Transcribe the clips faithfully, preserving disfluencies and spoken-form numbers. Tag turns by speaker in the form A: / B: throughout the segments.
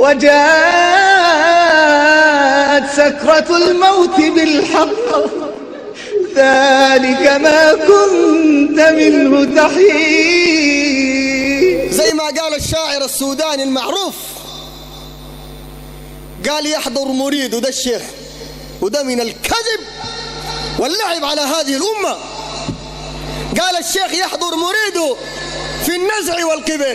A: وجاءت سكرة الموت بالحق ذلك ما كنت منه تحيد.
B: زي ما قال الشاعر السوداني المعروف، قال يحضر مريد، وده الشيخ، وده من الكذب واللعب على هذه الأمة. قال الشيخ يحضر مريده في النزع والكبر،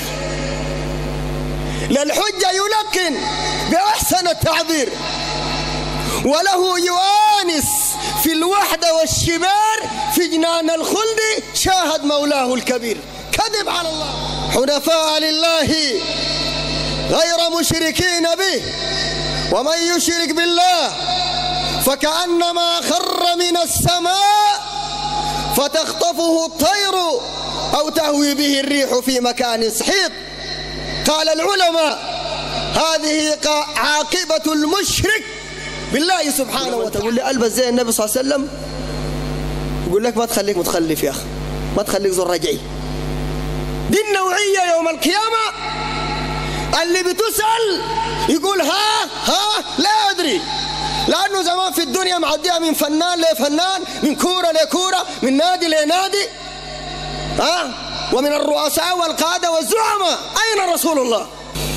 B: للحجة يلقن بأحسن التعبير، وله يؤانس في الوحدة والشبار، في جنان الخلد شاهد مولاه الكبير. كذب على الله. حنفاء لله غير مشركين به، ومن يشرك بالله فكأنما خر من السماء فتخطفه الطير أو تهوي به الريح في مكان سحيق. قال العلماء هذه عاقبة المشرك بالله سبحانه وتعالى. تقول لي ألبس زي النبي صلى الله عليه وسلم، يقول لك ما تخليك متخلف يا أخي، ما تخليك زر رجعي. دي النوعية يوم القيامة اللي بتسأل يقول ها ها لا أدري، لأنه زمان في الدنيا معديها من فنان لفنان، من كورة لكورة، من نادي لنادي، ها، ومن الرؤساء والقادة والزعماء. أين رسول الله؟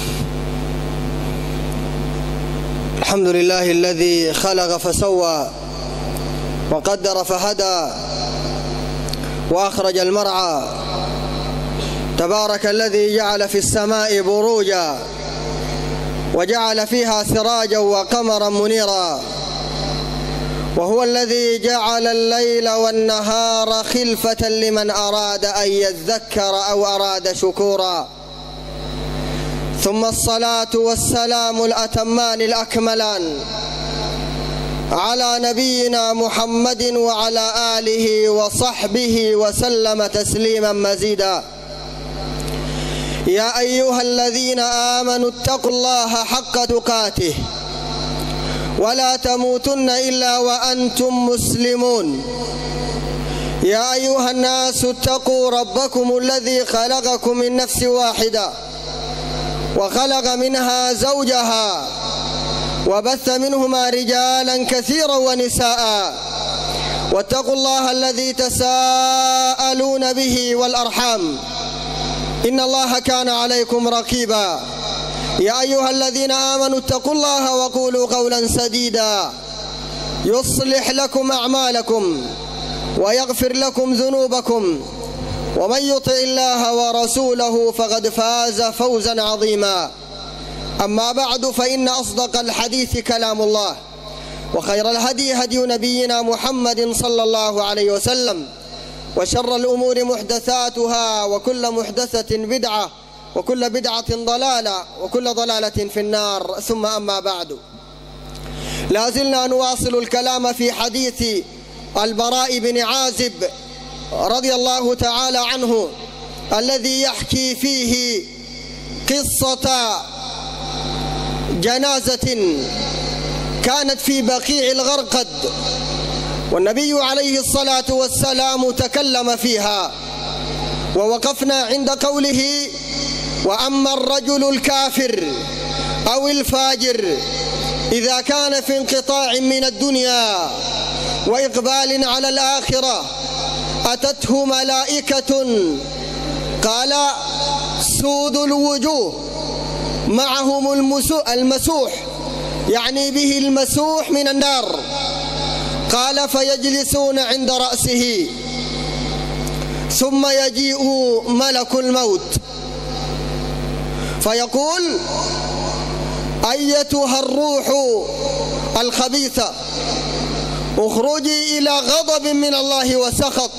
B: الحمد لله الذي خلق فسوى وقدر فهدى وأخرج المرعى. تبارك الذي جعل في السماء بروجا وجعل فيها سراجا وقمرا منيرا، وهو الذي جعل الليل والنهار خلفة لمن أراد أن يذكر أو أراد شكورا. ثم الصلاة والسلام الأتمان الأكملان على نبينا محمد وعلى آله وصحبه وسلم تسليما مزيدا. يا أيها الذين آمنوا اتقوا الله حق تقاته ولا تموتن إلا وأنتم مسلمون. يا أيها الناس اتقوا ربكم الذي خلقكم من نفس واحدة وخلق منها زوجها وبث منهما رجالا كثيرا ونساء، واتقوا الله الذي تساءلون به والأرحام إن الله كان عليكم رقيبا. يا أيها الذين آمنوا اتقوا الله وقولوا قولا سديدا يصلح لكم أعمالكم ويغفر لكم ذنوبكم، ومن يطع الله ورسوله فقد فاز فوزا عظيما. أما بعد، فإن أصدق الحديث كلام الله، وخير الهدي هدي نبينا محمد صلى الله عليه وسلم، وشر الأمور محدثاتها، وكل محدثة بدعة، وكل بدعة ضلالة، وكل ضلالة في النار. ثم أما بعد، لازلنا نواصل الكلام في حديث البراء بن عازب رضي الله تعالى عنه، الذي يحكي فيه قصة جنازة كانت في بقيع الغرقد، والنبي عليه الصلاة والسلام تكلم فيها، ووقفنا عند قوله: وأما الرجل الكافر أو الفاجر إذا كان في انقطاع من الدنيا وإقبال على الآخرة أتته ملائكة، قال: سود الوجوه، معهم المسوح، يعني به المسوح من النار. قال: فيجلسون عند رأسه، ثم يجيء ملك الموت فيقول: أيتها الروح الخبيثة، اخرجي إلى غضب من الله وسخط.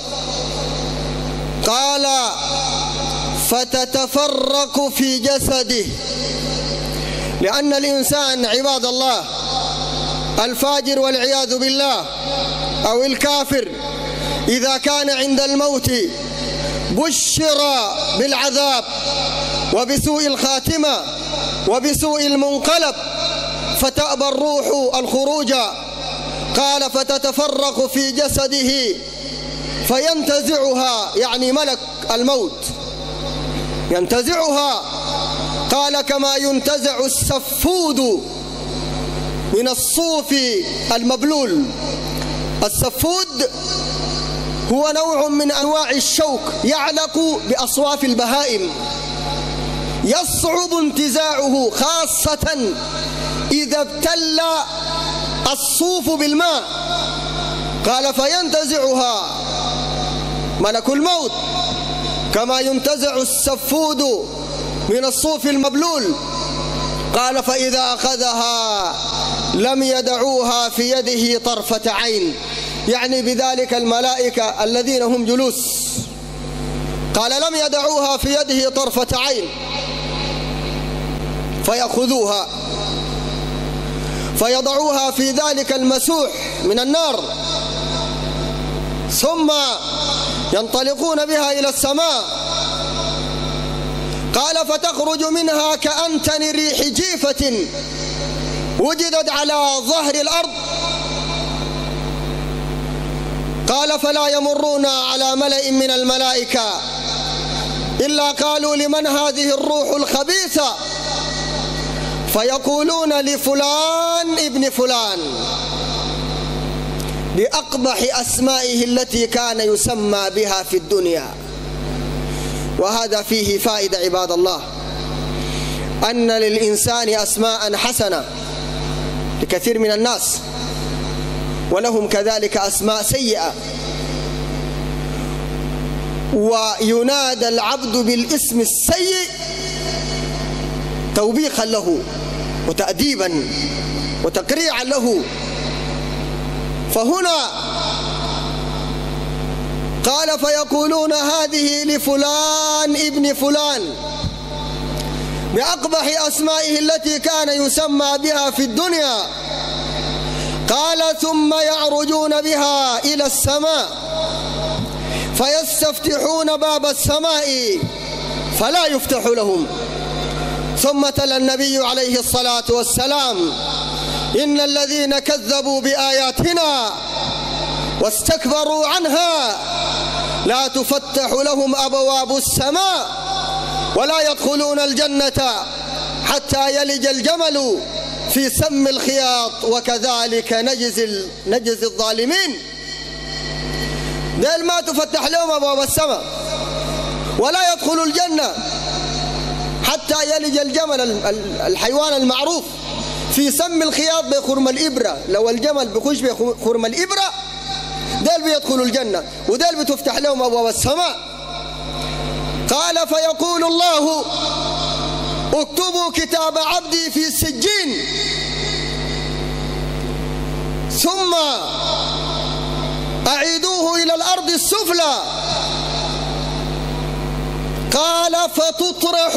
B: قال: فتتفرق في جسده، لأن الإنسان عباد الله الفاجر والعياذ بالله أو الكافر إذا كان عند الموت بشر بالعذاب وبسوء الخاتمة وبسوء المنقلب، فتأبى الروح الخروج. قال: فتتفرق في جسده فينتزعها، يعني ملك الموت ينتزعها قال كما ينتزع السفود من الصوف المبلول. السفود هو نوع من أنواع الشوك يعلق بأصواف البهائم، يصعب انتزاعه خاصة إذا ابتل الصوف بالماء. قال فينتزعها ملك الموت كما ينتزع السفود من الصوف المبلول. قال فإذا أخذها لم يدعوها في يده طرفة عين، يعني بذلك الملائكة الذين هم جلوس. قال لم يدعوها في يده طرفة عين فيأخذوها فيضعوها في ذلك المسوح من النار، ثم ينطلقون بها إلى السماء. قال فتخرج منها كأنتن ريح جيفة وجدت على ظهر الأرض. قال فلا يمرون على ملأ من الملائكة إلا قالوا لمن هذه الروح الخبيثة، فيقولون لفلان ابن فلان بأقبح أسمائه التي كان يسمى بها في الدنيا. وهذا فيه فائدة عباد الله، أن للإنسان أسماء حسنة لكثير من الناس، ولهم كذلك أسماء سيئة، وينادى العبد بالاسم السيء توبيخا له وتأديبا وتقريعا له. فهنا قال فيقولون هذه لفلان ابن فلان بأقبح أسمائه التي كان يسمى بها في الدنيا. قال ثم يعرجون بها إلى السماء فيستفتحون باب السماء فلا يفتح لهم. ثم تلا النبي عليه الصلاة والسلام إن الذين كذبوا بآياتنا واستكبروا عنها لا تفتح لهم أبواب السماء ولا يدخلون الجنة حتى يلج الجمل في سم الخياط وكذلك نجزي نجزي الظالمين. ديل ما تفتح لهم أبواب السماء ولا يدخلوا الجنة حتى يلج الجمل الحيوان المعروف في سم الخياط بخرم الإبرة. لو الجمل بخش بخرم الإبرة ديل بيدخلوا الجنة وديل بتفتح لهم أبواب السماء. قال فيقول الله اكتبوا كتاب عبدي في سجين ثم أعيدوه إلى الأرض السفلى. قال فتطرح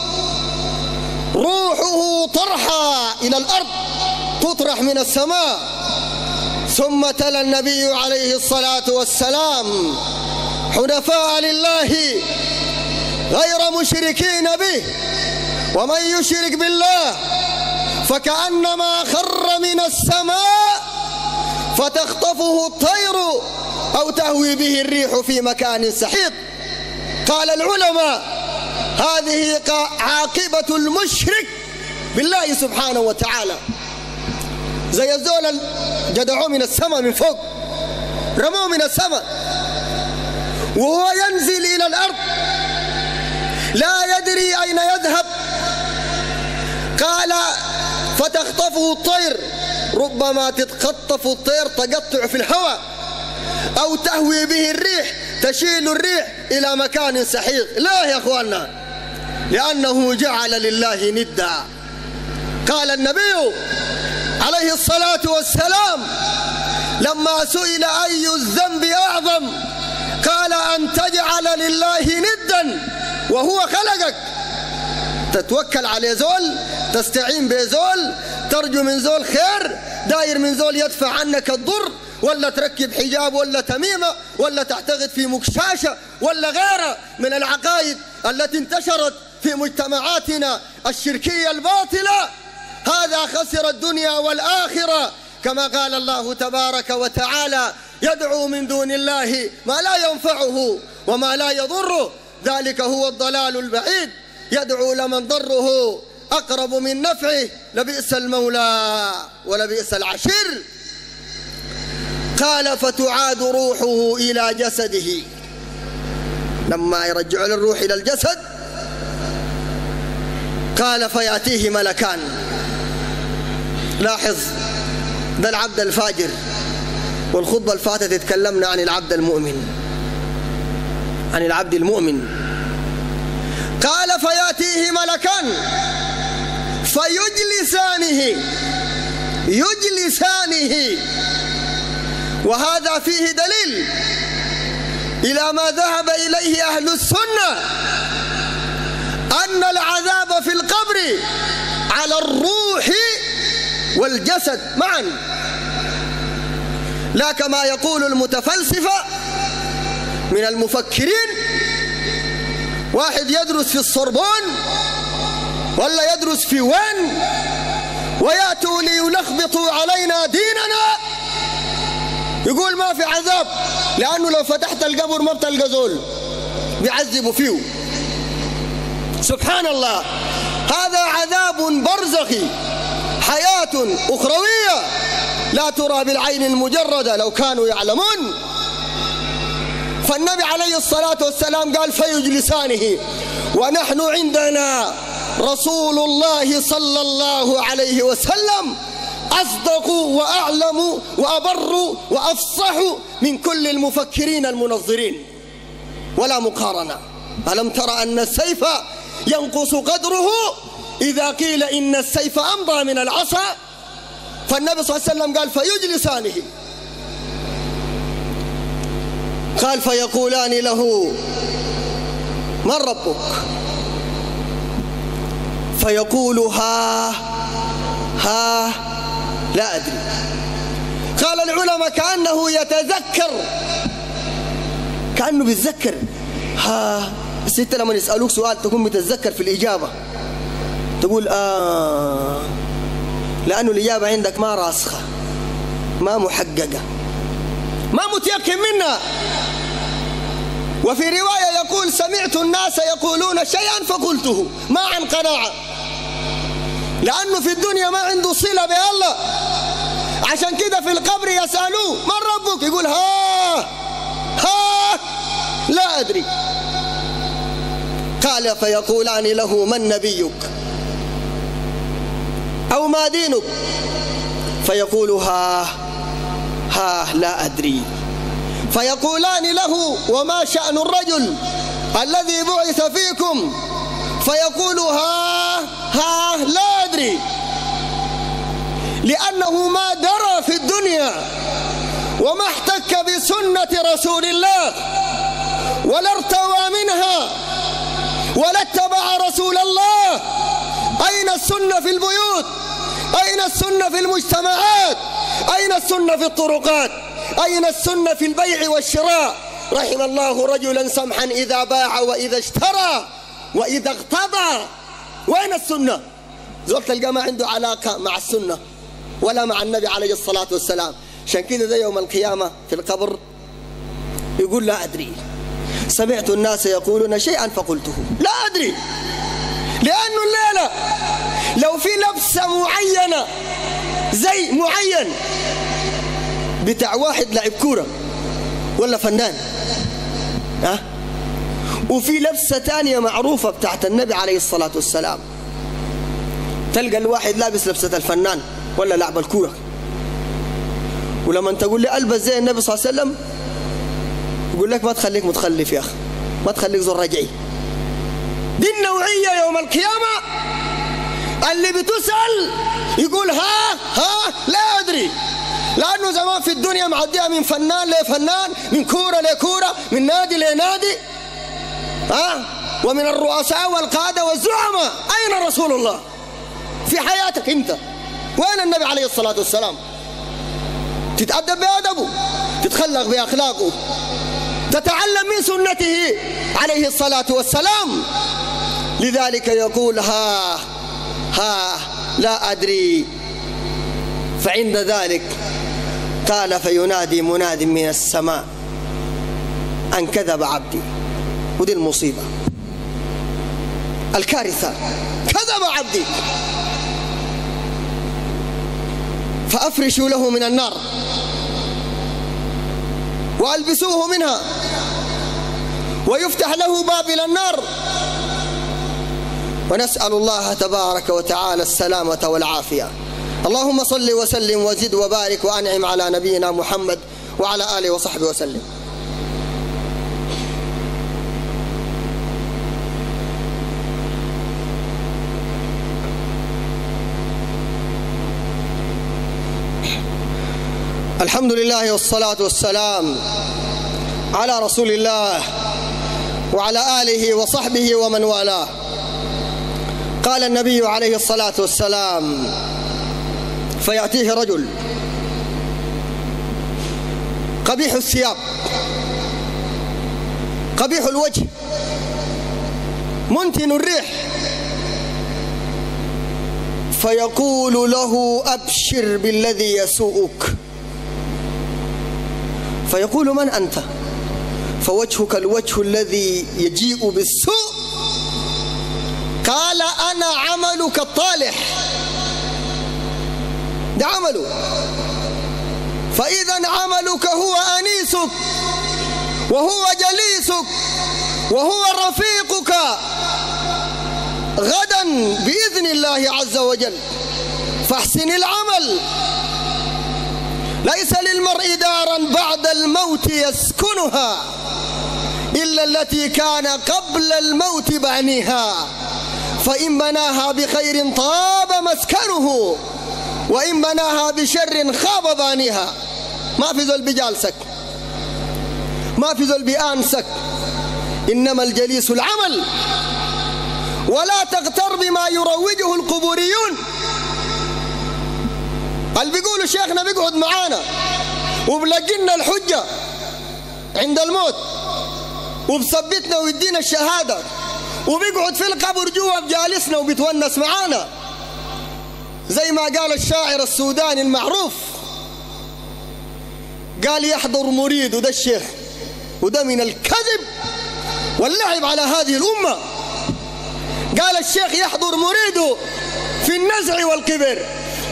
B: روحه طرحا إلى الأرض، تطرح من السماء. ثم تلا النبي عليه الصلاة والسلام حنفاء لله غير مشركين به، ومن يشرك بالله فكأنما خر من السماء فتخطفه الطير أو تهوي به الريح في مكان سحيق. قال العلماء هذه عاقبة المشرك بالله سبحانه وتعالى. زي الزول جدعوه من السماء من فوق، رموه من السماء وهو ينزل إلى الأرض لا يدري أين يذهب. قال فتخطفه الطير، ربما تتخطف الطير تقطع في الهواء، أو تهوي به الريح تشيل الريح إلى مكان سحيق. لا يا أخواننا، لأنه جعل لله ندا. قال النبي عليه الصلاة والسلام لما سئل أي الذنب أعظم قال أن تجعل لله ندا وهو خلقك. تتوكل على زول، تستعين بزول، ترجو من زول خير، داير من زول يدفع عنك الضر، ولا تركب حجاب ولا تميمة ولا تعتقد في مكشاشة ولا غيرها من العقائد التي انتشرت في مجتمعاتنا الشركية الباطلة. هذا خسر الدنيا والآخرة، كما قال الله تبارك وتعالى يدعو من دون الله ما لا ينفعه وما لا يضره، ذلك هو الضلال البعيد. يدعو لمن ضره أقرب من نفعه لبئس المولى ولبئس العشير. قال فتعاد روحه إلى جسده، لما يرجع الروح إلى الجسد قال فيأتيه ملكان. لاحظ، ده العبد الفاجر، والخطبة الفاتت تكلمنا عن العبد المؤمن، عن العبد المؤمن. قال فيأتيه ملكان فيجلسانه، يجلسانه، وهذا فيه دليل إلى ما ذهب إليه أهل السنة أن العذاب في القبر على الروح والجسد معا، لا كما يقول المتفلسفة من المفكرين، واحد يدرس في الصربون ولا يدرس في وين ويأتوا ليلخبطوا علينا ديننا، يقول ما في عذاب لأنه لو فتحت القبر ما بتلقى زول بيعذبوا فيه. سبحان الله، هذا عذاب برزخي، حياة أخروية لا ترى بالعين المجردة لو كانوا يعلمون. فالنبي عليه الصلاة والسلام قال فيجلسانه، ونحن عندنا رسول الله صلى الله عليه وسلم أصدق وأعلم وأبر وأفصح من كل المفكرين المنظرين، ولا مقارنة. ألم ترى أن السيف ينقص قدره إذا قيل إن السيف أمضى من العصا؟ فالنبي صلى الله عليه وسلم قال فيجلسانه، قال فيقولان له من ربك؟ فيقول ها ها لا أدري. قال العلماء كأنه يتذكر، كأنه بيتذكر. ها بس انت لما يسألوك سؤال تكون متذكر في الإجابة، تقول آه، لأنه الإجابة عندك ما راسخة، ما محققة، ما متيقن منها. وفي رواية يقول سمعت الناس يقولون شيئا فقلته، ما عن قناعة، لأنه في الدنيا ما عنده صلة بالله، عشان كده في القبر يسألوه من ربك؟ يقول ها ها لا أدري. قال فيقولان له من نبيك أو ما دينك؟ فيقول ها ها لا أدري. فيقولان له وما شأن الرجل الذي بعث فيكم؟ فيقول ها ها لا أدري، لأنه ما درى في الدنيا وما احتك بسنة رسول الله ولا ارتوى منها ولا اتبع رسول الله. أين السنة في البيوت؟ أين السنة في المجتمعات؟ أين السنة في الطرقات؟ أين السنة في البيع والشراء؟ رحم الله رجلا سمحا إذا باع وإذا اشترى وإذا اغتضى. وين السنة؟ زول تلقى ما عنده علاقة مع السنة ولا مع النبي عليه الصلاة والسلام. عشان كده ده يوم القيامة في القبر يقول لا أدري، سمعت الناس يقولون شيئا فقلته لا أدري. لأنه الليلة لو في لبسة معينة زي معين بتاع واحد لعب كورة ولا فنان، ها، وفي لبسة تانية معروفة بتاعت النبي عليه الصلاة والسلام، تلقى الواحد لابس لبسة الفنان ولا لعب الكورة، ولما تقول لي ألبس زي النبي صلى الله عليه وسلم يقول لك ما تخليك متخلف يا أخي، ما تخليك زور رجعي. دي النوعية يوم القيامة اللي بتسأل يقول ها ها لا أدري، لأنه زمان في الدنيا معديها من فنان لفنان، من كورة لكورة، من نادي لنادي، ها، ومن الرؤساء والقادة والزعماء. أين رسول الله في حياتك أنت؟ وين النبي عليه الصلاة والسلام؟ تتأدب بأدبه، تتخلق بأخلاقه، تتعلم من سنته عليه الصلاة والسلام. لذلك يقول ها ها لا أدري. فعند ذلك قال فينادي مناد من السماء أن كذب عبدي. ودي المصيبة، الكارثة. كذب عبدي فأفرشوا له من النار وألبسوه منها ويفتح له باب إلى النار، ونسأل الله تبارك وتعالى السلامة والعافية. اللهم صل وسلم وزد وبارك وأنعم على نبينا محمد وعلى آله وصحبه وسلم. الحمد لله والصلاة والسلام على رسول الله وعلى آله وصحبه ومن والاه. قال النبي عليه الصلاة والسلام: فيأتيه رجل قبيح الثياب قبيح الوجه منتن الريح، فيقول له: أبشر بالذي يسوءك. فيقول: من أنت؟ فوجهك الوجه الذي يجيء بالسوء. قال: أنا عملك الطالح. ده عمله. فإذا عملك هو أنيسك وهو جليسك وهو رفيقك غدا بإذن الله عز وجل. فاحسن العمل. ليس للمرء دارا بعد الموت يسكنها إلا التي كان قبل الموت بانيها، فإن بناها بخير طاب مسكنه وإن بناها بشر خاب بانيها. ما في ذل بجالسك، ما في ذل بآنسك، إنما الجليس العمل. ولا تغتر بما يروجه القبوريون. اللي بيقولوا شيخنا بيقعد معانا وبلقينا الحجة عند الموت وبثبتنا ويدينا الشهادة وبيقعد في القبر جوا بجالسنا وبيتونس معانا، زي ما قال الشاعر السوداني المعروف، قال: يحضر مريد. وده الشيخ، وده من الكذب واللعب على هذه الأمة. قال الشيخ: يحضر مريده في النزع والكبر.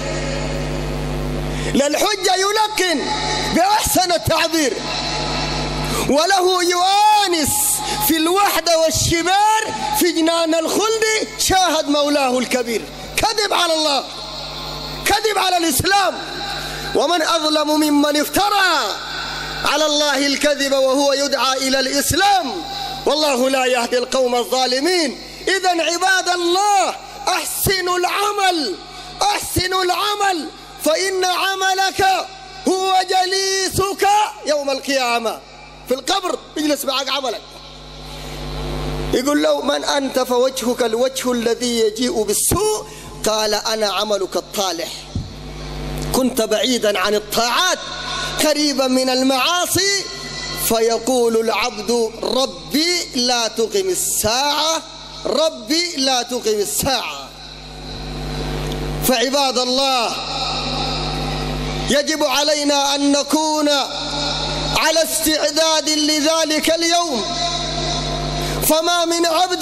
B: للحجة يلقن بأحسن التعبير، وله يؤانس في الوحدة والشبار، في جنان الخلد شاهد مولاه الكبير. كذب على الله، كذب على الإسلام. ومن أظلم ممن افترى على الله الكذب وهو يدعى إلى الإسلام، والله لا يهدي القوم الظالمين. إذن عباد الله، أحسنوا العمل، أحسنوا العمل، فإن عملك هو جليسك يوم القيامة. في القبر يجلس معك عملك. يقول له: من أنت؟ فوجهك الوجه الذي يجيء بالسوء. قال: أنا عملك الطالح. كنت بعيدا عن الطاعات قريبا من المعاصي. فيقول العبد: ربي لا تقم الساعة، ربي لا تقم الساعة. فعباد الله، يجب علينا أن نكون على استعداد لذلك اليوم. فما من عبد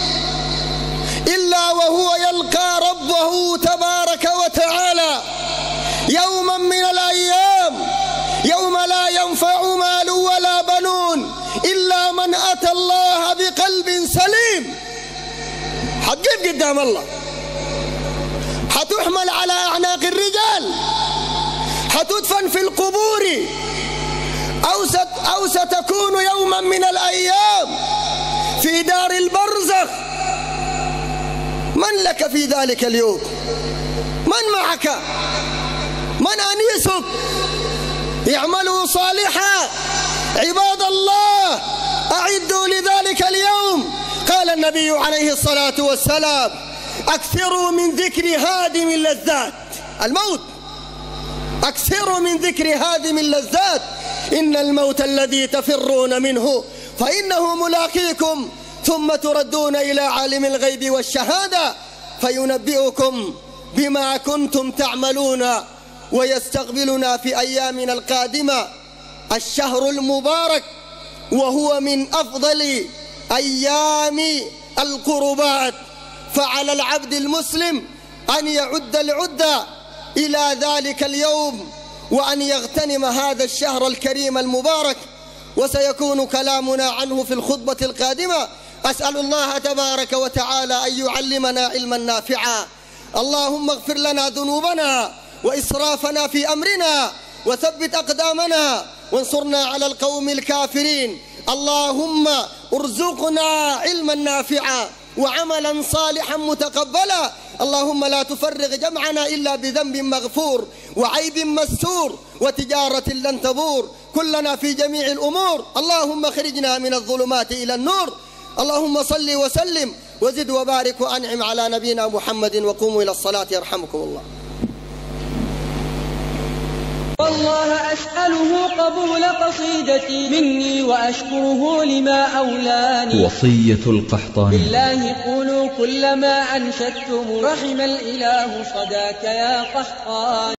B: إلا وهو يلقى ربه تبارك وتعالى يوما من الأيام، يوم لا ينفع مال ولا بنون إلا من أتى الله بقلب سليم. حتجيب قدام الله، حتحمل على أعناق الرجال، حتدفن في القبور، أو, ست أو ستكون يوما من الأيام في دار البرزخ. من لك في ذلك اليوم؟ من معك؟ من أنيسك؟ اعملوا صالحا عباد الله، أعدوا لذلك اليوم. قال النبي عليه الصلاة والسلام: أكثروا من ذكر هادم اللذات، الموت. أكثروا من ذكر هادم اللذات، إن الموت الذي تفرون منه فإنه ملاقيكم، ثم تردون إلى عالم الغيب والشهادة فينبئكم بما كنتم تعملون. ويستقبلنا في أيامنا القادمة الشهر المبارك، وهو من أفضل أيام القربات، فعلى العبد المسلم أن يعد العدة إلى ذلك اليوم وأن يغتنم هذا الشهر الكريم المبارك، وسيكون كلامنا عنه في الخطبة القادمة. أسأل الله تبارك وتعالى أن يعلمنا علما نافعا. اللهم اغفر لنا ذنوبنا وإسرافنا في أمرنا وثبت أقدامنا وانصرنا على القوم الكافرين. اللهم ارزقنا علما نافعا وعملا صالحا متقبلا. اللهم لا تفرغ جمعنا إلا بذنب مغفور وعيب مستور وتجارة لن تبور. كلنا في جميع الأمور. اللهم اخرجنا من الظلمات إلى النور. اللهم صل وسلم وزد وبارك وأنعم على نبينا محمد. وقوموا إلى الصلاة يرحمكم الله.
C: والله أسأله قبول قصيدتي مني وأشكره لما أولاني.
D: وصية القحطاني.
C: بالله قولوا كل ما أنشدتم رحم الإله صداك يا قحطان.